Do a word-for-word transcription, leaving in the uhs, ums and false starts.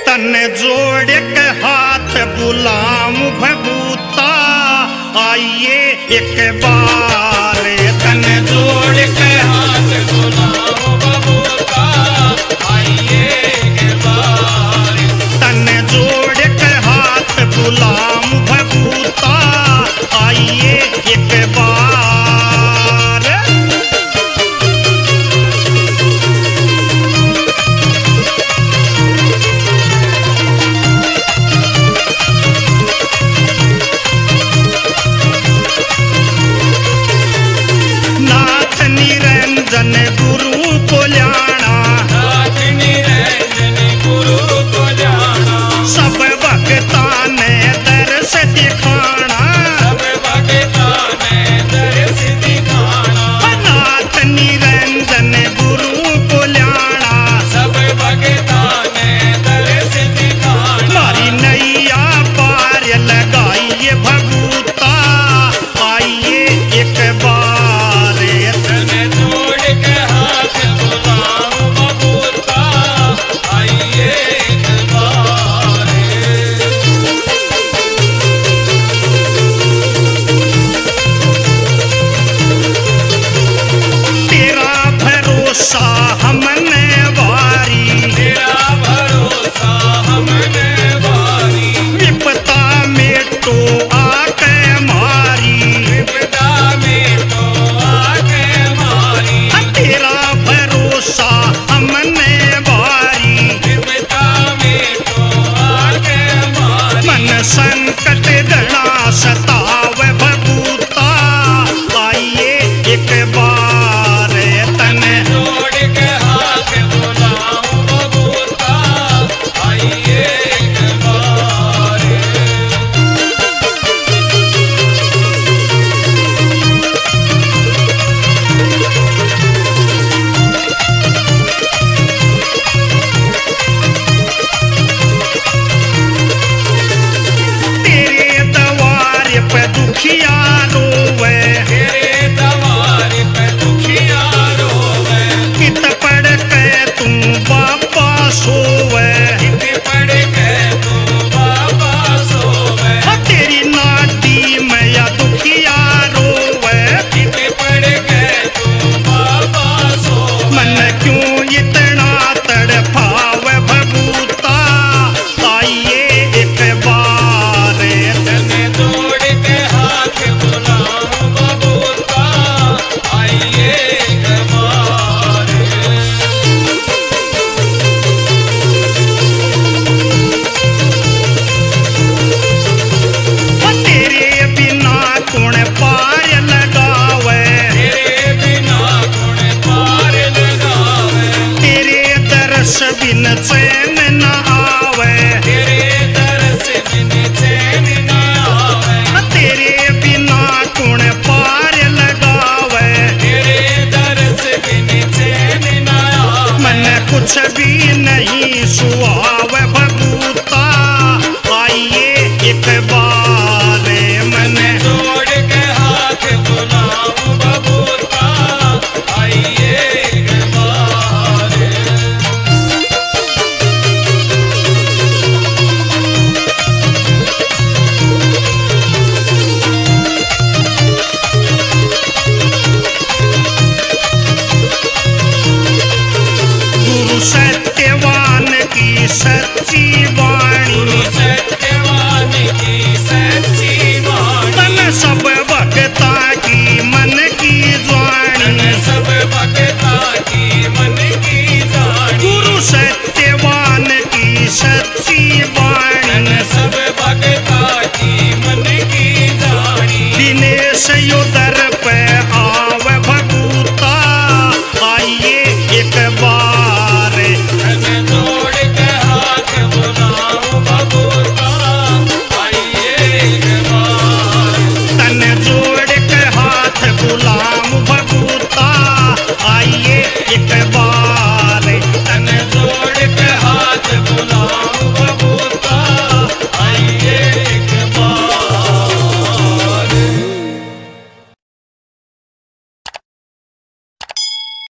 तन जोड़ के हाथ बुलाऊं भभूता, आइए एक बार। तन जोड़ के हाथ बुलाऊं भभूता, आइए एक बार। तन जोड़ के हाथ बुलाऊं भभूता, आइए एक बार। निरंजन गुरु को जाना, नाथ निरंजन गुरु को जाना। सब भक्ता ने दर्श दिखाना, सब भक्ता ने दर्श दिखाना। नाथ निरंजन गुरु को जाना, सब भक्ता ने दर्श दिखाना। मारी नैया पार लगाइए भभूता, आइए एक बार। हमने वारी, तेरा भरोसा हमने वारी। विपदा में तो आके मारी, विपदा में तो आके मारी। तेरा भरोसा हमने वारी, विपदा में तो आके मारी। मन संकट घना सतावे भभूता, आइए एक बार। दुखिया रोवे, तेरे दवार पे दुखिया रोवे। कित पढ़ के तुम बाबा सोवे, कित पढ़ के तुम बाबा सोवे। तेरी नाटी में या दुखिया रोवे, कित पढ़ के तुम बाबा सोवे। मन क्यों इतना तड़पावे भभूता, आइए एक बार। तने जोड़ के हाथ बुलाऊं भभूता, आइए एक बार। तेरे बिना कौन पार लगावे, तेरे बिना कौन पार लगावे। तेरे दर्श बिन चैन न आवे, तेरे दर्श बिन चैन न आवे। तेरे बिना कौन पार लगावे, तेरे दर्श बिन चैन न आवे। मन कुछ भी नहीं सुहावे भभूता, आइए एक बार। मन जोड़ के हाथ बुलाऊं भभूता, आइए एक बार। गुरु सत्यवान की सच्ची वाणी, गुरु सत्यवान की सच्ची वाणी। तन सब भक्ता की मन की जानी, तन सब भक्ता की मन की जानी। गुरु सत्यवान की सच्ची वाणी, तन सब भक्ता की मन की जानी। दिनेश योदर पे आवे भभूता, आइए एक बार। तन जोड़ के हाथ बुलाऊं भभूता, आइए एक बार। तन जोड़ के हाथ बुलाऊं भभूता, आइए एक बार।